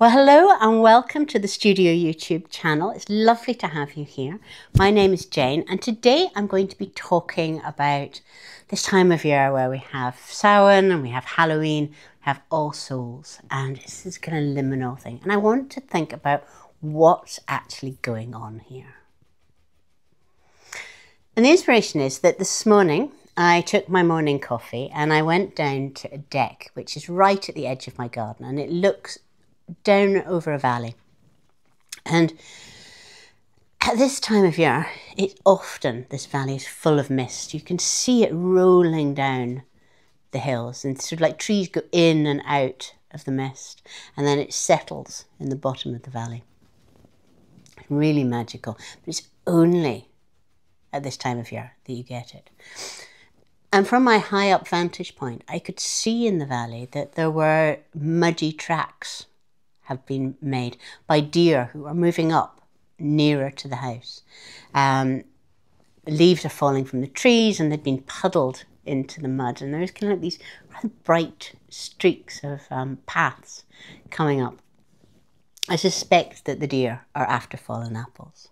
Well, hello and welcome to the Studio YouTube channel. It's lovely to have you here. My name is Jane and today I'm going to be talking about this time of year where we have Samhain and we have Halloween, we have All Souls, and it's this kind of liminal thing. And I want to think about what's actually going on here. And the inspiration is that this morning I took my morning coffee and I went down to a deck which is right at the edge of my garden, and it looks down over a valley. And at this time of year, this valley is full of mist. You can see it rolling down the hills, and sort of like trees go in and out of the mist, and then it settles in the bottom of the valley. It's really magical, but it's only at this time of year that you get it. And from my high up vantage point, I could see in the valley that there were muddy tracks have been made by deer who are moving up nearer to the house. Leaves are falling from the trees and they've been puddled into the mud, and there's kind of like these rather bright streaks of paths coming up. I suspect that the deer are after fallen apples.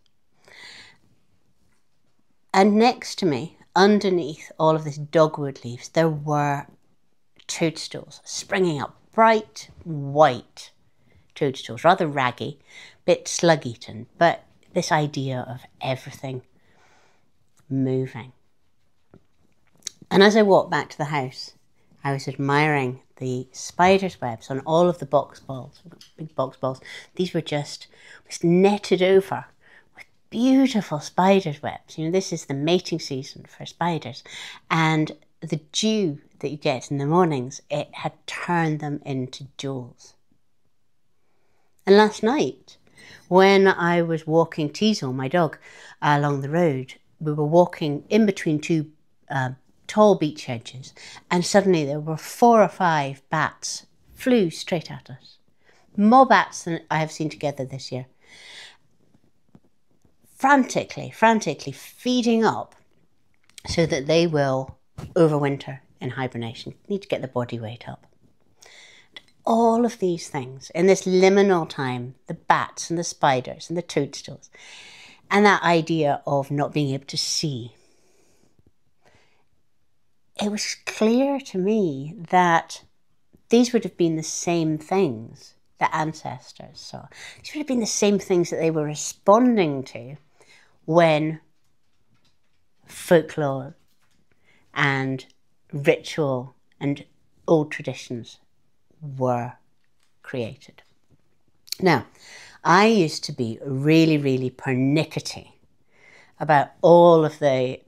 And next to me, underneath all of this dogwood leaves, there were toadstools springing up, bright white toadstools, rather raggy, bit slug-eaten, but this idea of everything moving. And as I walked back to the house, I was admiring the spider's webs on all of the box balls, big box balls. These were just netted over with beautiful spider's webs. You know, this is the mating season for spiders, and the dew that you get in the mornings, it had turned them into jewels. And last night, when I was walking Teasel, my dog, along the road, we were walking in between two tall beech hedges, and suddenly there were 4 or 5 bats flew straight at us. More bats than I have seen together this year. Frantically feeding up so that they will overwinter in hibernation. Need to get the body weight up. All of these things in this liminal time, the bats and the spiders and the toadstools, and that idea of not being able to see. It was clear to me that these would have been the same things that ancestors saw. These would have been the same things that they were responding to when folklore and ritual and old traditions were created. Now, I used to be really pernickety about all of the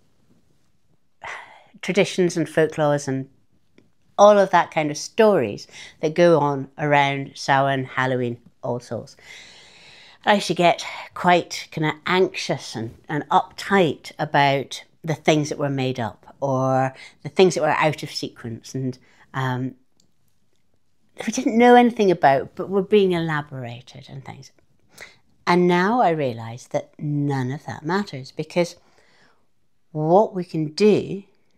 traditions and folklores and all of that kind of stories that go on around Samhain, Halloween, All Souls. I used to get quite kind of anxious and uptight about the things that were made up or the things that were out of sequence and we didn't know anything about, but were being elaborated and things. And now I realise that none of that matters, because what we can do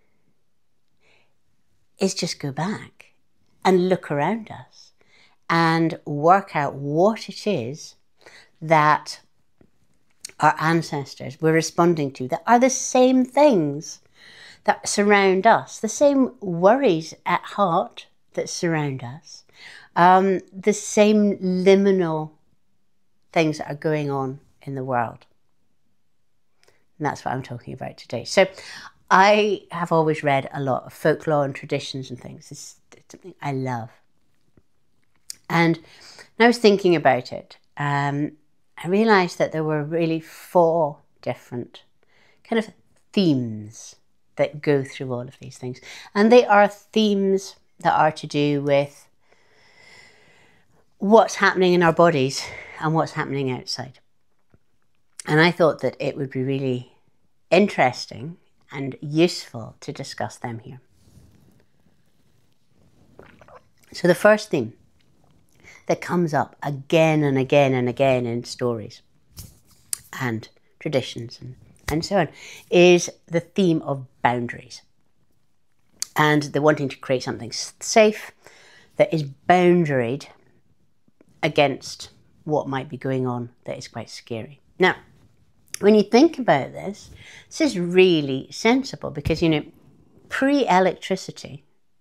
is just go back and look around us and work out what it is that our ancestors were responding to that are the same things that surround us, the same worries at heart that surround us, the same liminal things that are going on in the world. And that's what I'm talking about today. So I have always read a lot of folklore and traditions and things. It's something I love. And when I was thinking about it, I realised that there were really 4 different kind of themes that go through all of these things. And they are themes that are to do with what's happening in our bodies and what's happening outside. And I thought that it would be really interesting and useful to discuss them here. So the first theme that comes up again and again and again in stories and traditions and so on is the theme of boundaries. And the wanting to create something safe that is boundaried against what might be going on that is quite scary. Now, when you think about this, this is really sensible because, you know, pre-electricity,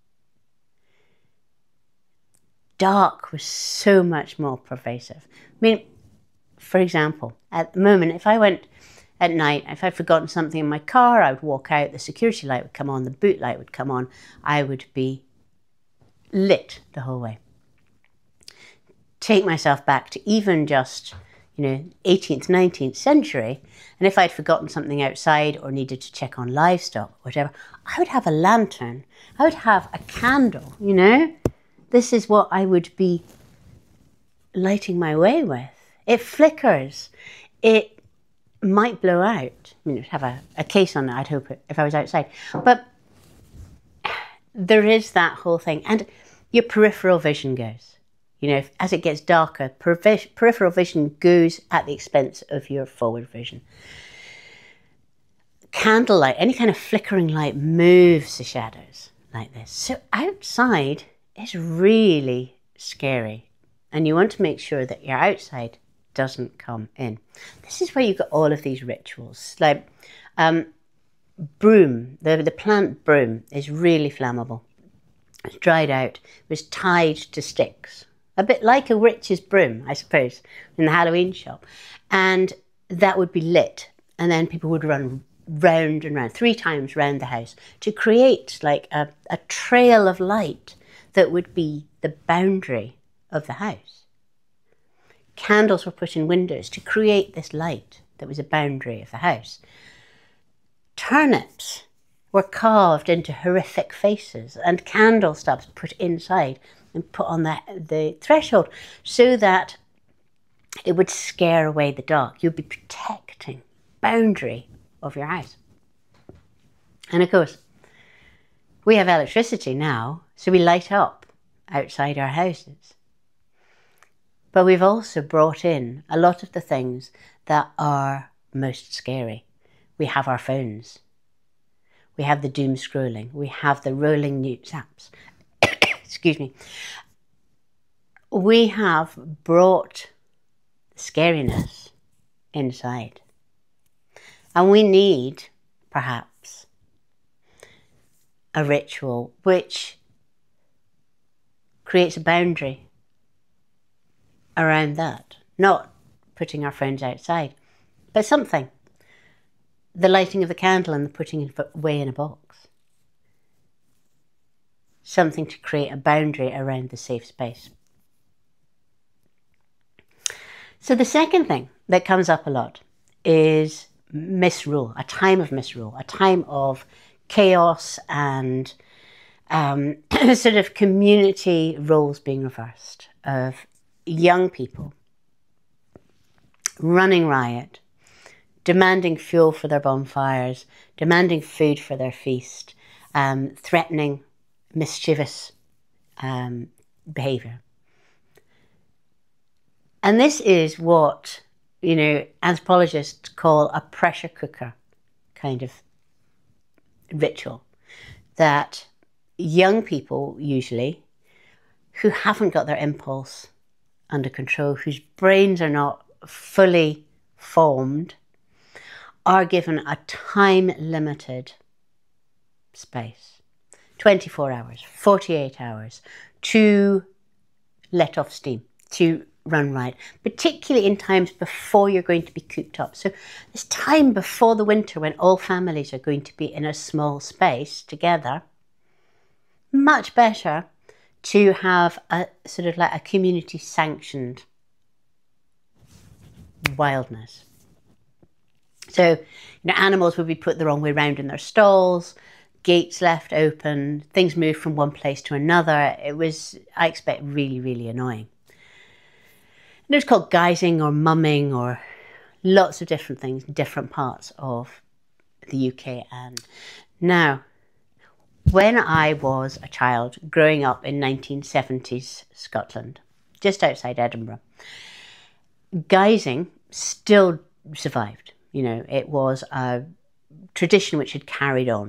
dark was so much more pervasive. I mean, for example, at the moment, if I went at night, if I'd forgotten something in my car, I would walk out, the security light would come on, the boot light would come on, I would be lit the whole way. Take myself back to even just, you know, 18th, 19th century, and if I'd forgotten something outside or needed to check on livestock, or whatever, I would have a lantern, I would have a candle, you know. This is what I would be lighting my way with. It flickers. It might blow out. I mean, have a case on it, I'd hope, if I was outside. But there is that whole thing. And your peripheral vision goes. You know, as it gets darker, peripheral vision goes at the expense of your forward vision. Candlelight, any kind of flickering light moves the shadows like this. So outside is really scary. And you want to make sure that your outside doesn't come in. This is where you've got all of these rituals. Like broom, the plant broom is really flammable. It's dried out, it was tied to sticks. A bit like a witch's broom, I suppose, in the Halloween shop. And that would be lit. And then people would run round and round, 3 times round the house to create like a trail of light that would be the boundary of the house. Candles were put in windows to create this light that was a boundary of the house. Turnips were carved into horrific faces and candle stubs put inside and put on the threshold so that it would scare away the dark. You'd be protecting boundary of your house. And of course, we have electricity now, so we light up outside our houses. But we've also brought in a lot of the things that are most scary. We have our phones. We have the doom scrolling. We have the rolling news apps. Excuse me. We have brought scariness inside. And we need, perhaps, a ritual which creates a boundary around that. Not putting our phones outside, but something. The lighting of the candle and the putting it away in a box. Something to create a boundary around the safe space. So the second thing that comes up a lot is misrule, a time of misrule, a time of chaos and sort of community roles being reversed, of young people running riot, demanding fuel for their bonfires, demanding food for their feast, threatening mischievous behaviour. And this is what, you know, anthropologists call a pressure cooker kind of ritual. That young people, usually, who haven't got their impulse under control, whose brains are not fully formed, are given a time-limited space. 24 hours, 48 hours to let off steam, to run riot, particularly in times before you're going to be cooped up. So this time before the winter when all families are going to be in a small space together, much better to have a sort of like a community sanctioned wildness. So, you know, animals would be put the wrong way round in their stalls, gates left open, things moved from one place to another. It was, I expect, really, really annoying. And it was called guising or mumming or lots of different things in different parts of the UK. And now, when I was a child growing up in 1970s Scotland, just outside Edinburgh, guising still survived. You know, it was a tradition which had carried on.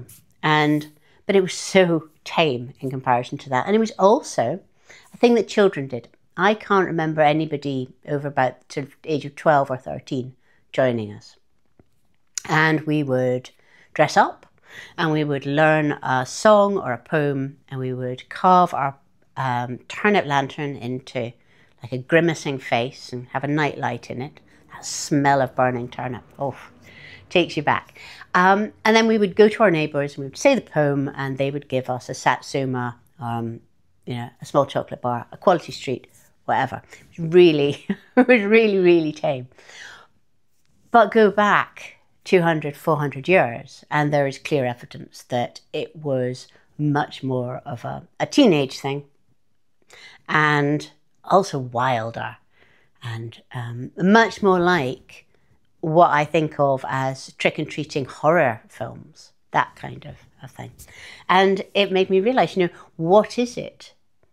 But it was so tame in comparison to that. And it was also a thing that children did. I can't remember anybody over about the age of 12 or 13 joining us. And we would dress up and we would learn a song or a poem, and we would carve our turnip lantern into like a grimacing face and have a night light in it. That smell of burning turnip, oh, takes you back. And then we would go to our neighbours and we would say the poem, and they would give us a satsuma, a small chocolate bar, a quality street, whatever. It was really, really tame. But go back 200, 400 years, and there is clear evidence that it was much more of a teenage thing, and also wilder, and much more like what I think of as trick-and-treating horror films, that kind of thing. And it made me realise, what is it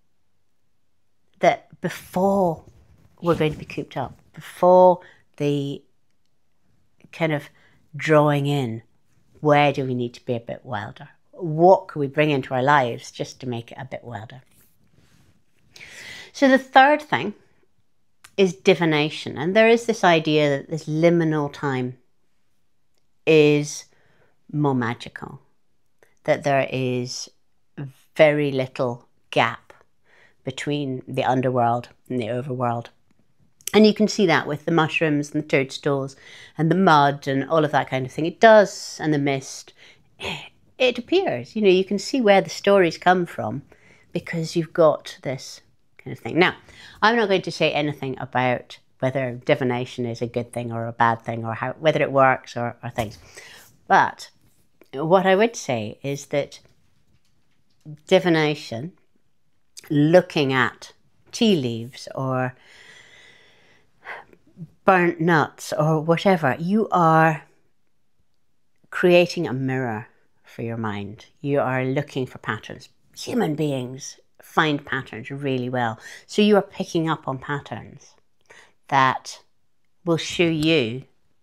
that before we're going to be cooped up, before the kind of drawing in, where do we need to be a bit wilder? What can we bring into our lives just to make it a bit wilder? So the third thing is divination. And there is this idea that this liminal time is more magical, that there is very little gap between the underworld and the overworld. And you can see that with the mushrooms and the toadstools and the mud and all of that kind of thing. It does, and the mist. It appears, you can see where the stories come from because you've got this kind of thing. Now, I'm not going to say anything about whether divination is a good thing or a bad thing, or whether it works or things. But what I would say is that divination, looking at tea leaves or burnt nuts or whatever, you are creating a mirror for your mind. You are looking for patterns. Human beings find patterns really well. So you are picking up on patterns that will show you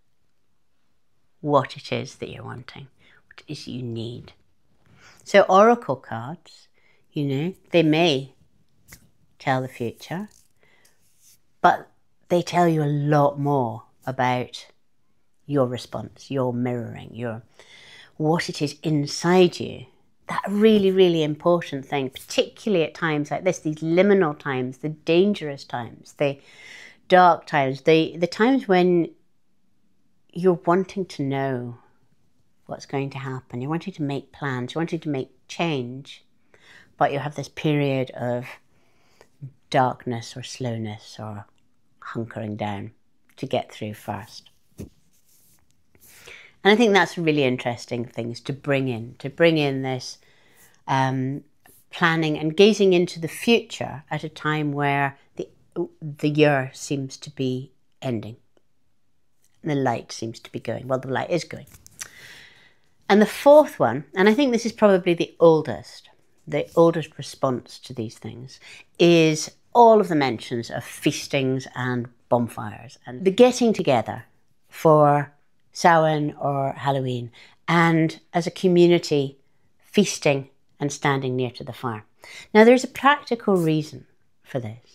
what it is that you're wanting, what it is you need. So oracle cards, they may tell the future, but they tell you a lot more about your response, your mirroring, what it is inside you. That really, really important thing, particularly at times like this, these liminal times, the dangerous times, the dark times, the times when you're wanting to know what's going to happen. You're wanting to make plans, you're wanting to make change, but you have this period of darkness or slowness or hunkering down to get through first. And I think that's really interesting things to bring in this planning and gazing into the future at a time where the year seems to be ending. The light seems to be going. Well, the light is going. And the fourth one, and I think this is probably the oldest response to these things, is all of the mentions of feastings and bonfires and the getting together for Samhain or Halloween, and as a community feasting and standing near to the fire. Now, there's a practical reason for this.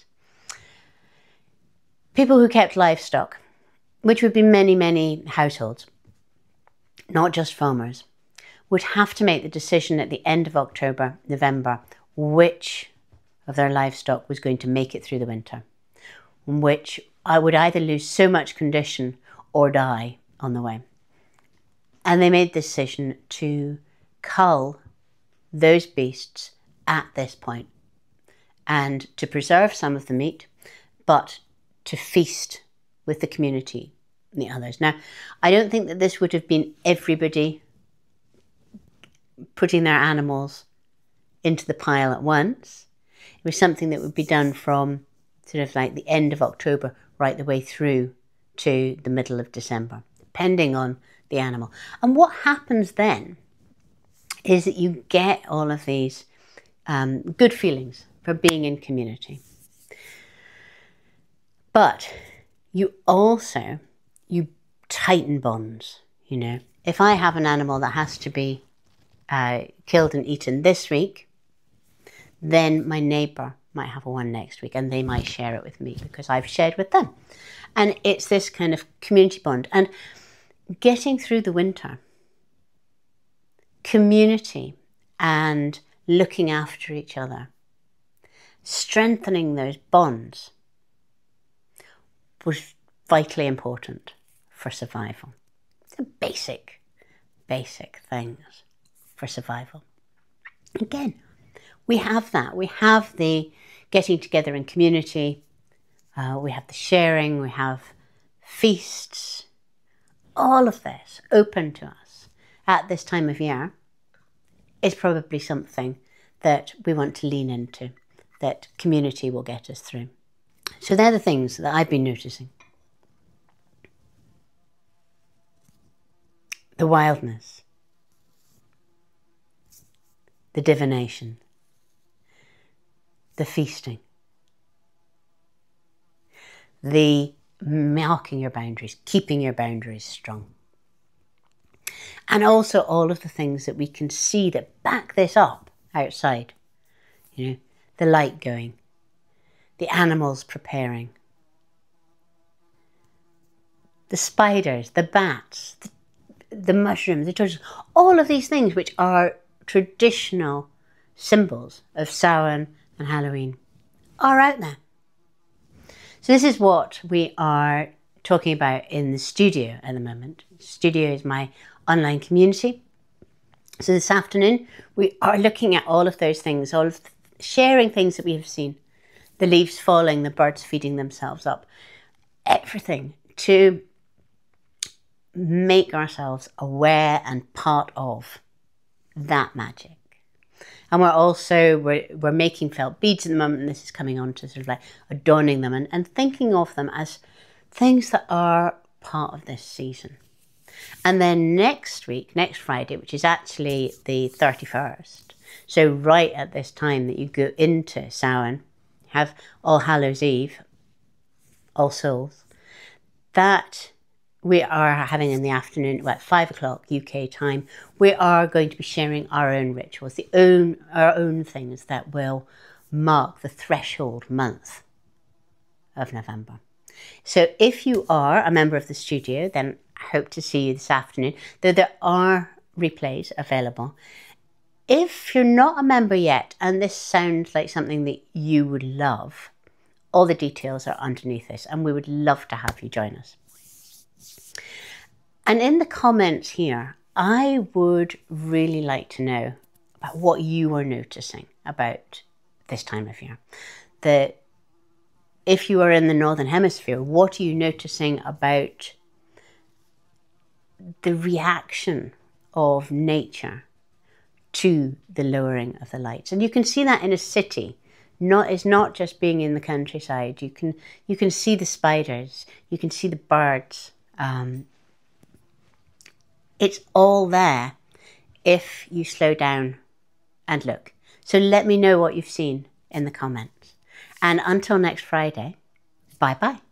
People who kept livestock, which would be many, many households, not just farmers, would have to make the decision at the end of October, November, which of their livestock was going to make it through the winter, which I would either lose so much condition or die on the way. And they made the decision to cull those beasts at this point and to preserve some of the meat, but to feast with the community and the others. Now, I don't think that this would have been everybody putting their animals into the pile at once. It was something that would be done from sort of like the end of October right the way through to the middle of December, depending on the animal. And what happens then is that you get all of these good feelings for being in community. But you tighten bonds, If I have an animal that has to be killed and eaten this week, then my neighbour, might have one next week, and they might share it with me because I've shared with them. And it's this kind of community bond. And getting through the winter, community and looking after each other, strengthening those bonds was vitally important for survival. The basic things for survival. Again, we have that. We have the getting together in community. We have the sharing. We have feasts. All of this open to us at this time of year is probably something that we want to lean into, that community will get us through. So they're the things that I've been noticing. The wildness, the divination, the feasting, the marking your boundaries, keeping your boundaries strong. And also all of the things that we can see that back this up outside. You know, the light going, the animals preparing, the spiders, the bats, the mushrooms, the toadstools, all of these things which are traditional symbols of Samhain and Halloween are out there. So this is what we are talking about in the studio at the moment. Studio is my online community. So this afternoon we are looking at all of those things, all of sharing things that we have seen. The leaves falling, the birds feeding themselves up. Everything to make ourselves aware and part of that magic. And we're making felt beads at the moment, and this is coming on to sort of like adorning them and thinking of them as things that are part of this season. And then next week, next Friday, which is actually the 31st, so right at this time that you go into Samhain, have All Hallows Eve, All Souls, that we are having in the afternoon at 5 o'clock UK time. We are going to be sharing our own rituals, our own things that will mark the threshold month of November. So if you are a member of the studio, then I hope to see you this afternoon, though there are replays available. If you're not a member yet and this sounds like something that you would love, all the details are underneath this and we would love to have you join us. And in the comments here, I would really like to know about what you are noticing about this time of year. That if you are in the Northern Hemisphere, what are you noticing about the reaction of nature to the lowering of the lights? And you can see that in a city. It's not just being in the countryside. You can see the spiders, you can see the birds. It's all there if you slow down and look. So let me know what you've seen in the comments. And until next Friday, bye-bye.